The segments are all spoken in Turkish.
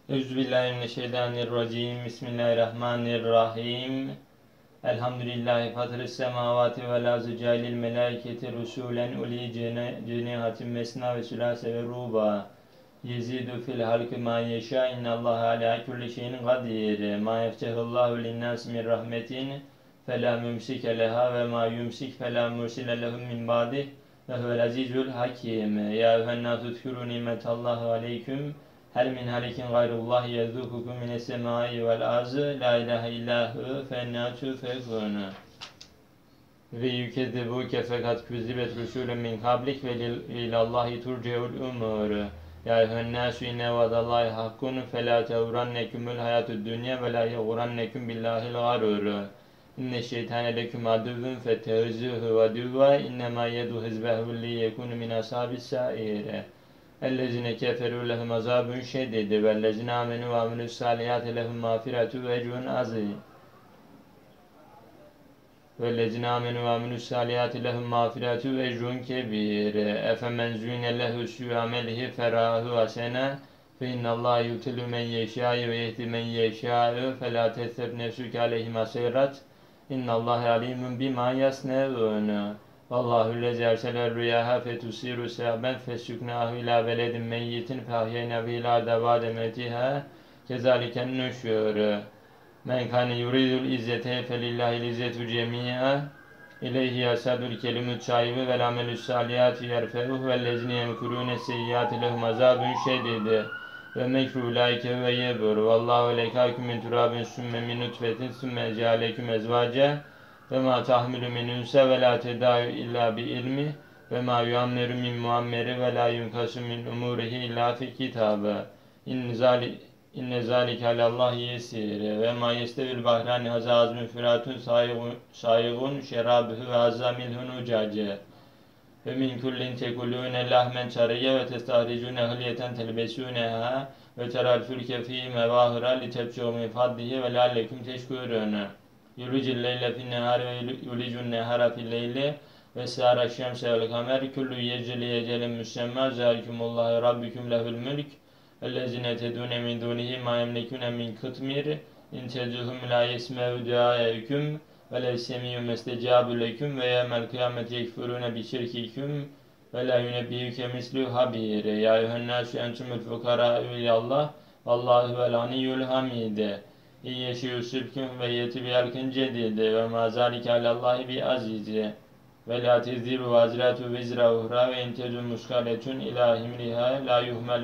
Euzubillahimineşşeytanirracim. Bismillahirrahmanirrahim. Elhamdülillahi fatırıs semavati vel ardı cailil melaiketi rusulen uli cenihatin mesna ve sülase ve ruba. Yezidu fil halki ma yeşâ innallâhe alâ kulli şeyin kadir. Ma yeftehullahu linnâs min rahmetin felâ mümsike leha ve ma yumsik felâ mursile lehum min ba'dih ve huvel azizul hakim. Ya eyyühennâsü zkuru nimetallahi aleyküm. Hel min halikin gayrullahi yezûkukum mine's-semâi vel ardı la ilahe illâhu fe ennâ tufekûn. Ve yükezzibuke fakat küzzibet rusulun min kablik ve ilallahi turce'ul umur. Ya eyyühennâsü inne vadallahi hakkun fe lâ teğurannekumul hayâtud dünya ve lâ yeğurannekum billâhil garûr. İnne şeytâne leküm aduvvun fettehizûhu aduvva innemâ yedu hizbehu liyekûnu min ashabis sâir. Ellezine keferu lehum azabun şedid vellezine amenu ve amelus salihati lehum mağfiretu ve ecrun azim. Vellezine amenu ve amelus salihati lehum mağfiretu ve ecrun kebir. Efemen zûne lehu sû amelihi ferâhu hasene fe innallâhe yutilü men yeşâ'ı ve yehdi men yeşâ'ı fe lâ tetheb nefsüke aleyhim hasîrat innallâhe alîmun bimâ yasneûn. Vallahu lezi ersele rüyaha fetusiru sehaben fesüknâhu ilâ veledin meyyitin feahyeyne vîlâ devâde metiha kezaliken nüşûr. Men kâne yuridul izzete felillahil izzetu cemî'a ileyhi yasadul kelimut şaibi vel amelus salihati yerfe'uh vellezine yemkurûne seyyâti lehum azâbun şedid ve mekru ulaike ve yebur. Vallahu lekâküm min turâbin sümme min nutfetin sümme cealeküm ezvâce ve ma tahmilu min unsa ve la tedâ'u illa bi ilmi ve ma yuammeru min muammeri ve la yunkasu min umurihi illa fi kitabı. İnne zâlike alallâhi yesîr ve ma yestevil bahrani hazâ azmun fıratun sâyigun şerâbühü ve hazâ milhun ucace ve min kullin tekulûne lahmen çariyye ve testahricûne hılyeten telbesûneha ve teral fülke fî mevâhıra li tebşû min fadlihi ve lâlleküm teşkûrûne. Yulicul leyle fin nehari ve yulicun nehara fil leyli ve sâra şemse vel kamer kullu yeceli ecelen müsemmâ zâlikumullâhu rabbiküm lehul mülk ellezine tedûne min dûnihi mâ yemlekûne min kıtmir in tedûhum lâ yesme'u duâeküm ve la yessemî'u mestecâbu leküm ve yevmel kıyameti yekfurûne bi şirkiküm ve la yunebbihüke mislû habîr. Ya eyyühennâsü entumul fukarâ'u ilallah vallâhu vel aniyyul hamîd. İyyeşi yusibküm ve yeti biyalkın cedide ve mazalike alallahi bi azizi ve la tezdiru vaziratu vizra uhra ve intezu muskaletun ila himriha la yuhmel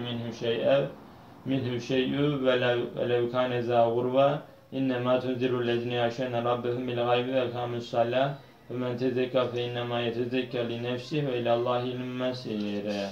minhu şey'u ve lev kâne zâ gurva innemâ tunziru lezine yaşene rabbehum bil gaybi ve kâmus salâh ve men tezekka fe innemâ yetezekka li nefsih ve ilallâhil mesîr.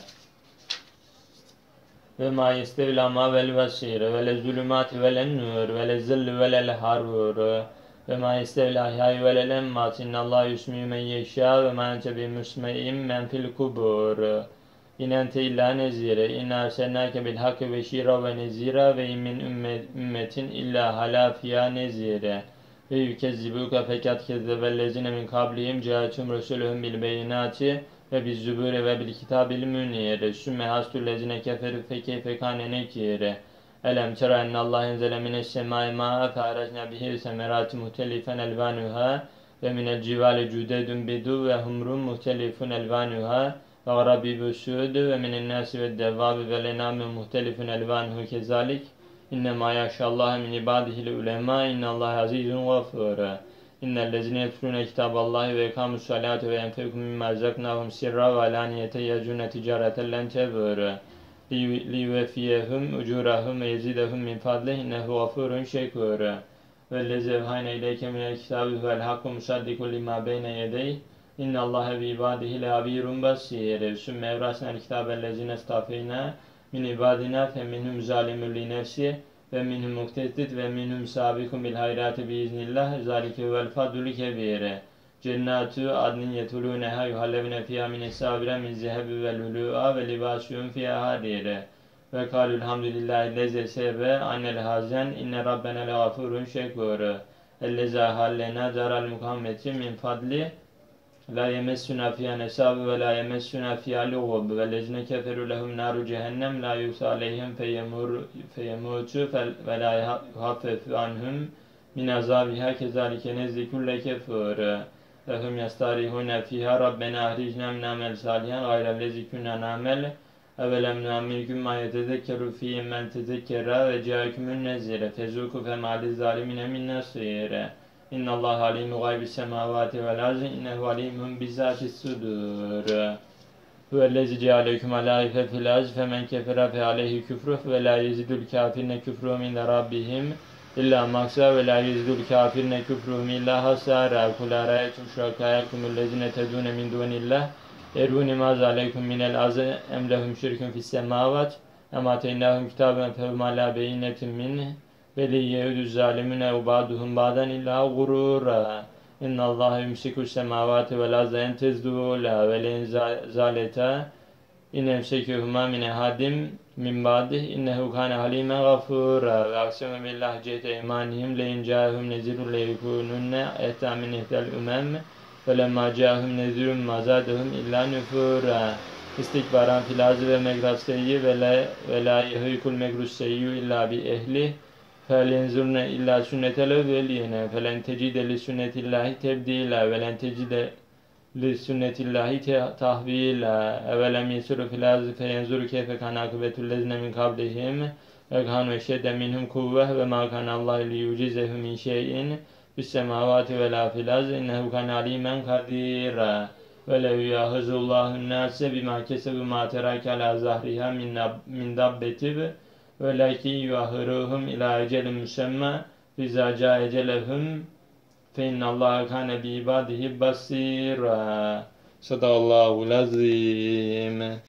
Ve ma yestevil ama vel vesir ve le zulümati ve len nur ve le zilli ve le harur ve ma yestevil ahyai ve le lemmat innallâhu yusmi'u men yeşâ ve ma ente bi musme'in men fil kubur in ente illa nezire inna arselnâke bil hakkı ve şîra ve nezira ve in min ümmetin illa halâ fiyâ nezire ve yükezzibuka fekat kezzebellezine min kablihim câetum resulühüm bil beyinâti ve biz zübûre ve bil kitâbil münîr sümme hastüllezine keferü fekeyfe kâne nekîr. Elem tera ennallâhe enzele mine's-semâi mâ'a fe'aracna bihi semerâti muhtelifen elvânuhâ ve minel civâli cüdedun bidu ve humrun muhtelifun elvânuhâ ve garabibu suud ve minen nâsi ve devvâbi ve lenâmi muhtelifun elvânuhu kezâlik innemâ yaşallâhe min ibâdihil ulemâ innallâhe azîzun gafûr. İnnellezine yetlûne kitâballâhi ve ekâmus salâte ve enfekûm mimmâ erzaknâhum sirra ve alâniyete yecûne ticareten len tebûr liyuveffiyehum ucûrahum ve yezidehum min fadlih innehu gafûrun şekûr. Vellezî evhâyne ileyke minel kitâbi vel hakkı musaddiku limâ beyne yedeyh innallâhe bi ibâdihi lehabîrun basîr. Sümme evrasnel kitâbellezine estafeynâ min ibâdina fe minhum zâlimun li nefsih ve minhum muktedid ve minhum sabikum bil hayrati biiznillah zalike vel fadlul kebir. Cennatu adnin yetuluneha yuhallevne fiha min esavire min zehebi vel hulu'a ve libasuyum fiha harir. Ve kâlul hamdülillahi leze sebe annel hazen inne rabbena legafurun şekur. Ellezâ hallena daral mukammeti min fadli la yemessuna fiha nesab ve la yemessuna fiha lugub ve lezine keferu lehum naru cehennem la yusa aleyhim feyemutu ve la yuhaffefu anhum min azabiha kezalike nezzi kulle kefur lehum yastarihune fiha rabbena ahricna min amel salihan gayrellezi kunna namel evelem nuamirküm ma yetezekkeru fîhim men tezekkera ve câekümün nezire fezuku femâli zalimine min nasire İnnallâhe alîmü gaybis semâvâti vel arzi innehu alîmün bizzâtis sudur. Huvellezî cealeküm alâife fil arz femen kefera fe aleyhi küfruh ve lâ yezidul kâfirine küfruhum inde rabbihim illa maksa ve lâ yezidul kâfirine küfruhum illa hasâra kul arâyetum şurakâyekumüllezine tedûne min dûnillah erûni mâz aleykum minel arz em lehum şirkün fis semâvat em ateynâhum kitâben fehum alâ beyinetin minh ve liyehudü zalimine ubaduhum baden illa gurura. İnnallâhe yumsikus semâvâti vel arza en tezdûlâ ve len zâleta in emsekûhumâ min ehadim min ba'dih innehu kâne halîmen gafûrâ ve aksemu billah cehde imanihim le incâhum nezirun le yekûnunne ehtâ min ihdel ümem ve lemmâ câhum nezirun mazâdehum illa nüfûrâ. İstikbaran fil arzi ve megraseyyi ve la yehîkul megrusseyyü illa bi ehlih فَلَنْزُرْنَ إِلَّا سُنَّةَ الْأَوَّلِينَ فَلَنْ تَجِدَ لِسُنَّةِ اللّٰهِ تَبْدِيلًا وَلَنْ تَجِدَ لِسُنَّةِ اللّٰهِ تَحْوِيلًا أَوَلَمْ يَسِيرُوا فِي الْأَرْضِ فَيَنْظُرُوا كَيْفَ كَانَ عَاقِبَةُ الَّذِينَ مِنْ قَبْلِهِمْ وَكَانُوا أَشَدَّ مِنْهُمْ قُوَّةً وَمَا كَانَ اللّٰهُ لِيُعْجِزَهُ مِنْ شَيْءٍ فِي السَّمَاوَاتِ وَلَا فِي الْأَرْضِ إِنَّهُ كَانَ عَلِيمًا قَدِيرًا وَلَوْ يُؤَاخِذُ اللّٰهُ النَّاسَ بِمَا كَسَبُوا مَا تَرَكَ عَلَى ظَهْرِهَا مِنْ دَابَّةٍ وَلَكِنْ يُؤَخِّرُهُمْ إِلَى أَجَلٍ مُّسَمًّى فَإِذَا جَاءَ أَجَلُهُمْ فَإِنَّ اللّٰهَ كَانَ بِعِبَادِهِ بَصِيرًا. Sadakallahul azim.